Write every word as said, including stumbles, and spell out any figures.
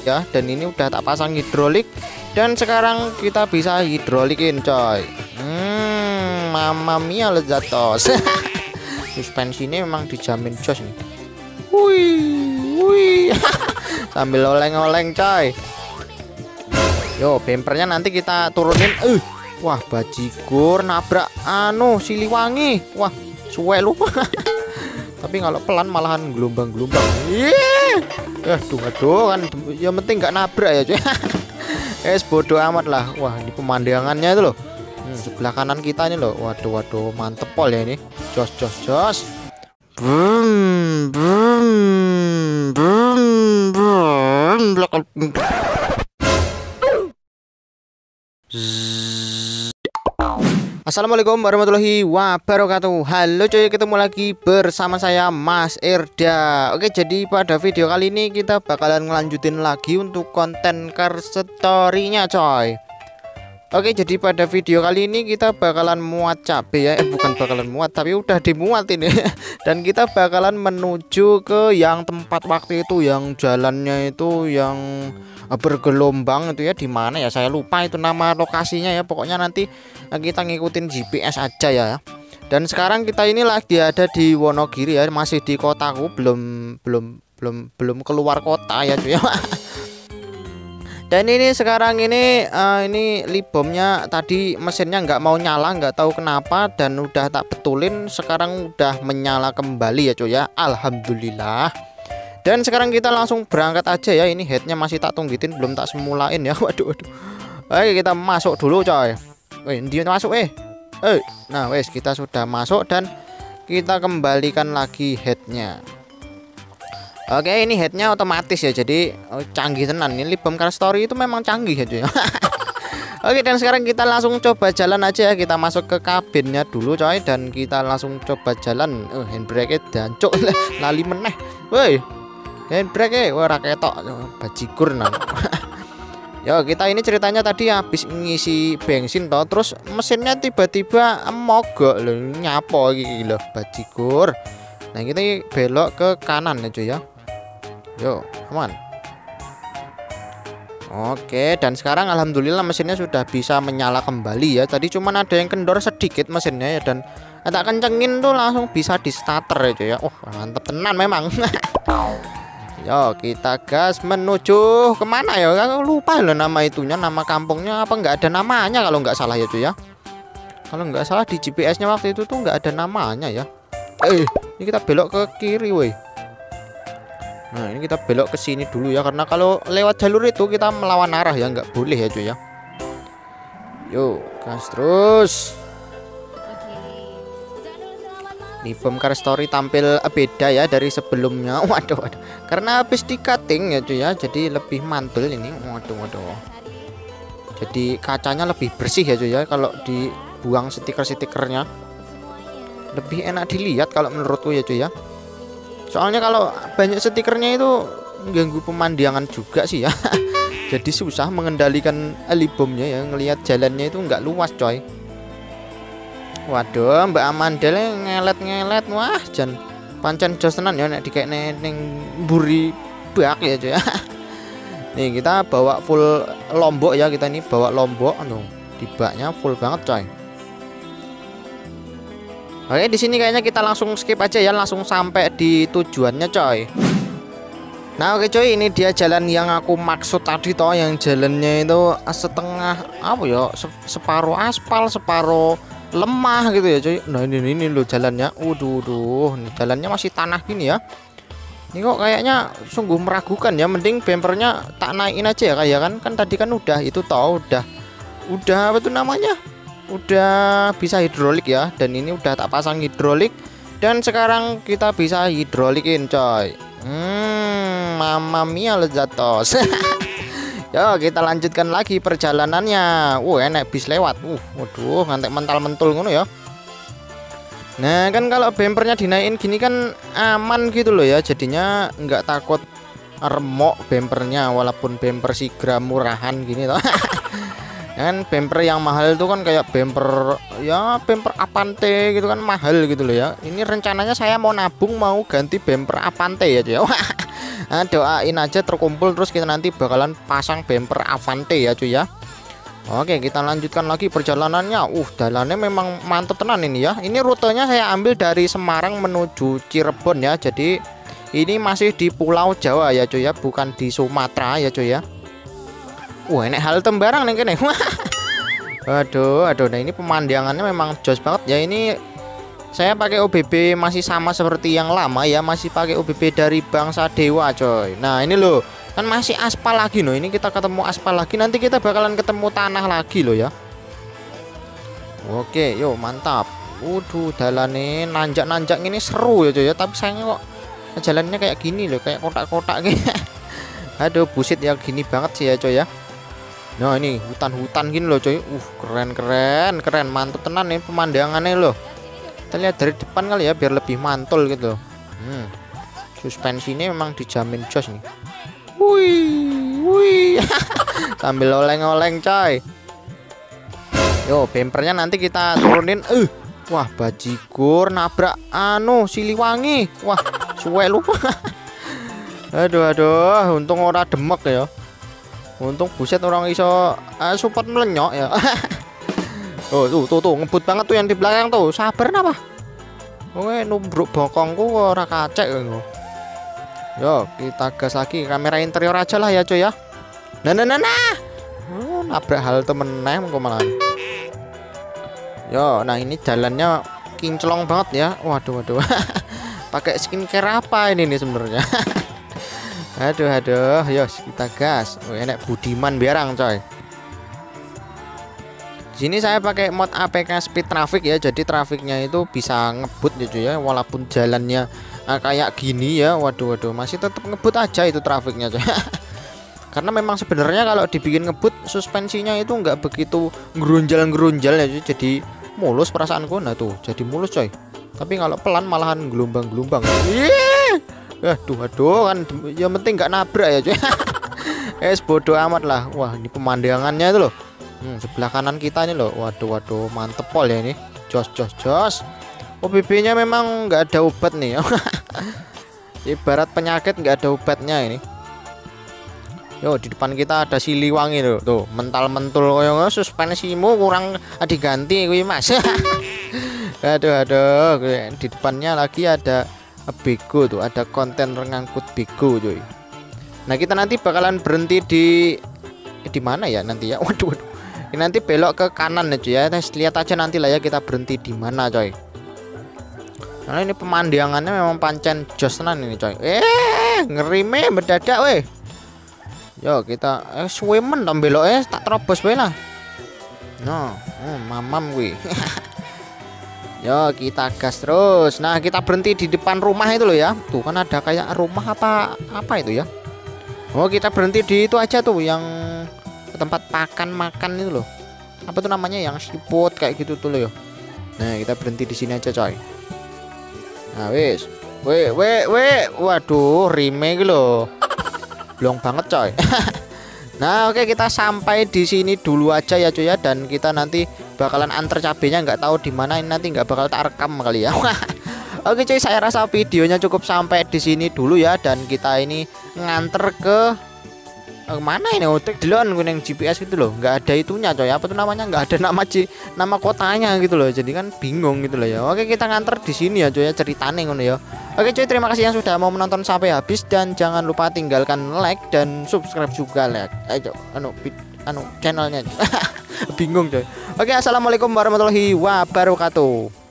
ya, dan ini udah tak pasang hidrolik dan sekarang kita bisa hidrolikin coy. Hmm, mamma mia lezatos. Suspensi ini memang dijamin jos nih. Wih, wih. Sambil oleng-oleng coy. Yo, bempernya nanti kita turunin. Uh, wah, bajigur nabrak anu Siliwangi. Wah, suwe lu. Tapi kalau pelan malahan gelombang-gelombang. Yeah. Aduh, aduh kan yang penting nggak nabrak ya cuy. Es bodoh amat lah. Wah, ini pemandangannya itu loh. Hmm, sebelah kanan kita ini loh. Waduh, waduh, mantep pol ya ini. Jos, jos, jos. Brum, brum, brum, brum, brum. Assalamualaikum warahmatullahi wabarakatuh. Halo coy, ketemu lagi bersama saya Mas Erda. Oke, jadi pada video kali ini kita bakalan ngelanjutin lagi untuk konten car story-nya coy. Oke, jadi pada video kali ini kita bakalan muat cabe ya. Eh bukan bakalan muat, tapi udah dimuat ini. Dan kita bakalan menuju ke yang tempat waktu itu, yang jalannya itu yang bergelombang itu ya, di mana ya saya lupa itu nama lokasinya ya. Pokoknya nanti kita ngikutin G P S aja ya. Dan sekarang kita ini lagi ada di Wonogiri ya, masih di kotaku, belum belum belum belum keluar kota ya cuy. Dan ini sekarang ini uh, ini libomnya tadi mesinnya nggak mau nyala, nggak tahu kenapa, dan udah tak betulin, sekarang udah menyala kembali ya cuy ya. Alhamdulillah. Dan sekarang kita langsung berangkat aja ya. Ini headnya masih tak tunggitin, belum tak semulain ya. Waduh waduh. Oke, kita masuk dulu coy. Weh, dia masuk eh. Eh, nah wes kita sudah masuk dan kita kembalikan lagi headnya. Oke, ini headnya otomatis ya, jadi oh, canggih tenan. Ini libom car story itu memang canggih ya cuy. Oke, dan sekarang kita langsung coba jalan aja ya. Kita masuk ke kabinnya dulu coy, dan kita langsung coba jalan. Oh, handbrake dancuk lali meneh. Woi, handbrake wah raketok bajigur nang. Ya, kita ini ceritanya tadi habis ngisi bensin toh, terus mesinnya tiba-tiba mogok loh, nyapo iki loh bajigur. Nah, kita belok ke kanan ya cuy ya. Yo, aman. Oke, dan sekarang alhamdulillah mesinnya sudah bisa menyala kembali ya. Tadi cuman ada yang kendor sedikit mesinnya ya, dan tak kencengin tuh langsung bisa di starter ya cuy ya. Oh, mantep tenan memang. Yo, kita gas menuju kemana ya? Aku lupa loh nama itunya, nama kampungnya apa, nggak ada namanya kalau nggak salah ya cuy ya. Kalau nggak salah di G P S-nya waktu itu tuh nggak ada namanya ya. Eh, ini kita belok ke kiri woi. Nah, ini kita belok ke sini dulu ya, karena kalau lewat jalur itu kita melawan arah ya, nggak boleh ya cuy ya. Yuk, gas terus. Libom car story tampil beda ya dari sebelumnya. Waduh, waduh. Karena habis di cutting ya cuy ya, jadi lebih mantul ini. Waduh, waduh. Jadi kacanya lebih bersih ya cuy ya, kalau dibuang stiker-stikernya. Lebih enak dilihat kalau menurutku ya cuy ya. Soalnya kalau banyak stikernya itu ganggu pemandangan juga sih ya. Jadi susah mengendalikan libomnya ya, ngelihat jalannya itu nggak luas coy. Waduh, Mbak Amandel ngelet-ngelet. Wah, jan pancen jos tenan ya nek dikek neng buri bak ya cuy ya. Nih kita bawa full lombok ya, kita ini bawa lombok anu, di baknya full banget coy. Oke, di sini kayaknya kita langsung skip aja ya, langsung sampai di tujuannya coy. Nah, oke coy, ini dia jalan yang aku maksud tadi toh, yang jalannya itu setengah apa ya, separuh aspal, separuh lemah gitu ya coy. Nah, ini ini loh jalannya. Waduh, waduh, ini jalannya masih tanah gini ya. Ini kok kayaknya sungguh meragukan ya. Mending bempernya tak naikin aja ya kayak kan. Kan tadi kan udah itu toh, udah udah apa tuh namanya? Udah bisa hidrolik ya, dan ini udah tak pasang hidrolik dan sekarang kita bisa hidrolikin coy. Hmm, mamma mia lezatos. Yo, kita lanjutkan lagi perjalanannya. Wuh, enak bis lewat. Uh, waduh, ngantek mental-mentul ngono ya. Nah, kan kalau bempernya dinaikin gini kan aman gitu loh ya, jadinya nggak takut remok bempernya, walaupun bemper Sigra murahan gini toh. Kan bemper yang mahal itu kan kayak bemper ya, bemper Avante gitu kan mahal gitu loh ya. Ini rencananya saya mau nabung, mau ganti bemper Avante ya cuy. Nah, doain aja terkumpul, terus kita nanti bakalan pasang bumper Avante ya cuy ya. Oke, kita lanjutkan lagi perjalanannya. Uh, jalannya memang mantep tenan ini ya. Ini rutenya saya ambil dari Semarang menuju Cirebon ya. Jadi ini masih di Pulau Jawa ya cuy ya, bukan di Sumatera ya cuy ya. Wah, ini halte barang nih kene. Aduh, aduh. Nah, ini pemandangannya memang jos banget ya. Ini saya pakai O B B masih sama seperti yang lama ya, masih pakai O B B dari Bangsa Dewa coy. Nah, ini loh, kan masih aspal lagi loh. Ini kita ketemu aspal lagi, nanti kita bakalan ketemu tanah lagi loh ya. Oke, yuk mantap. Waduh, jalannya nanjak-nanjak ini seru ya coy ya, tapi sayangnya kok jalannya kayak gini loh, kayak kotak-kotak gitu. Aduh, busit ya, gini banget sih ya coy ya. Nah, ini hutan-hutan gini loh coy. Uh, keren-keren, keren, mantap tenan nih pemandangannya loh. Kita lihat dari depan kali ya, biar lebih mantul gitu loh. Hmm. Suspensi ini memang dijamin jos nih. Wih, wih. Sambil oleng-oleng coy. Yo, bempernya nanti kita turunin. Uh, wah, bajigur nabrak anu Siliwangi. Wah, suwe lu. Aduh, aduh, untung ora demek ya. Untung buset orang iso uh, support melenyok ya. Oh, tuh tuh tuh ngebut banget tuh yang di belakang tuh. Sabar napa? Oke, numbruk bokongku ora kacek lho. Yo, kita gas lagi, kamera interior aja lah ya cuy ya. Nah nah nah nah. Oh, nabrak halte meneh kok malah. Yo, nah ini jalannya kinclong banget ya. Waduh waduh. Pakai skincare apa ini nih sebenarnya? Aduh aduh, yo kita gas. Oh, enak Budiman biarang coy. Sini saya pakai mod A P K Speed Traffic ya, jadi trafiknya itu bisa ngebut ya cuy ya, walaupun jalannya uh, kayak gini ya. Waduh waduh, masih tetap ngebut aja itu trafiknya cuy. Karena memang sebenarnya kalau dibikin ngebut suspensinya itu nggak begitu gerunjal-gerunjal ya cuy, jadi mulus perasaanku. Nah tuh jadi mulus coy, tapi kalau pelan malahan gelombang-gelombang. Aduh aduh kan yang penting nggak nabrak ya cuy. Es bodoh amat lah. Wah, ini pemandangannya itu loh. Hmm, sebelah kanan kita ini loh. Waduh waduh, mantep pol ya ini. Jos jos jos. O B B nya memang nggak ada obat nih. Ibarat penyakit nggak ada obatnya ini. Yo, di depan kita ada Siliwangi loh. Tuh, mental-mentul koyo suspensimu kurang diganti kuwi Mas. Aduh aduh, di depannya lagi ada Bego tuh, ada konten ngangkut Bego cuy. Nah, kita nanti bakalan berhenti di eh, di mana ya nanti ya. Waduh waduh. Ini nanti belok ke kanan ya cuy ya. Nah, lihat aja nanti lah ya kita berhenti di mana coy. Nah, ini pemandangannya memang pancen jos tenan ini coy. Eh, ngerime mendadak weh. Yo, kita eh suwemen dong belok eh tak terobos wae lah. No, oh, mamam gue. Yo, kita gas terus. Nah, kita berhenti di depan rumah itu loh ya. Tuh kan ada kayak rumah apa apa itu ya. Oh, kita berhenti di itu aja tuh yang tempat pakan makan itu loh. Apa tuh namanya yang siput kayak gitu tuh loh ya. Nah, kita berhenti di sini aja coy. Nah, wis. We we we. Waduh, remake loh. Blong banget coy. Nah, oke, kita sampai di sini dulu aja ya cuy ya, dan kita nanti bakalan antar cabenya, nggak tahu di mana ini, nanti nggak bakal tak rekam kali ya. Oke cuy, saya rasa videonya cukup sampai di sini dulu ya, dan kita ini nganter ke eh, mana ini otek delon kuning G P S gitu loh, nggak ada itunya coy. Apa tuh namanya, nggak ada nama C nama kotanya gitu loh, jadi kan bingung gitu loh ya. Oke, kita nganter di sini ya cuy ya, ceritane ngono ya. Oke cuy, terima kasih yang sudah mau menonton sampai habis, dan jangan lupa tinggalkan like dan subscribe juga like. Ayo, anu anu channelnya. Bingung coy. Oke, assalamualaikum warahmatullahi wabarakatuh.